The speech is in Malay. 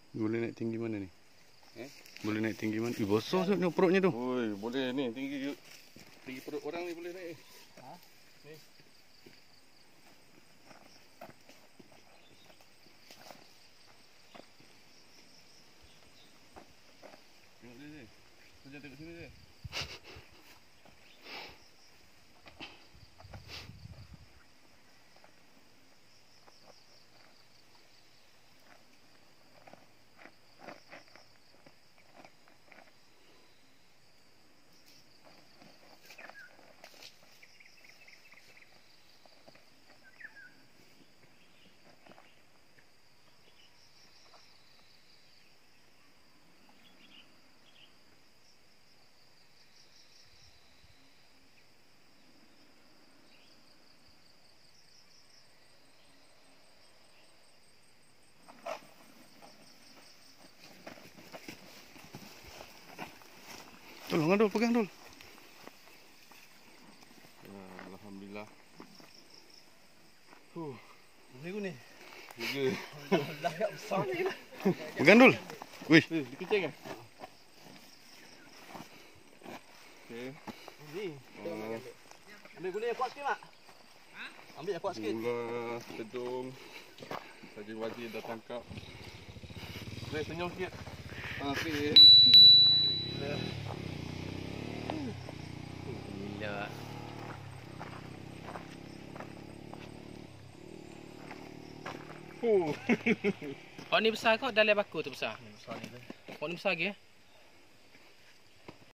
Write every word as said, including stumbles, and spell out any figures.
Boleh naik tinggi mana ni? Eh? Boleh naik tinggi mana? Ih, besar tu perutnya tu. Oi, boleh ni tinggi tinggi perut orang ni boleh naik. Ha? Ni. Tengok dia ni. Kau jangan tengok sini je. Tolong Dul, pegang Dul. Ya, alhamdulillah. Huh. Ni ni. Lega. Alhamdulillah ya besar ni. Pegang Dul. Wih, Eh, dikencing kan? Okey. Ni. Uh, Ambil guna yang kuat sikit, Mak. Ha? Ambil yang kuat sikit. Gula, tedung. Sajin wazir dah tangkap. Boleh senyum sikit. Ah, okey. Gila. Oh. Oh ni besar kau dah lebar aku tu besar. Ni besar ni tu. Oh ni besar lagi eh?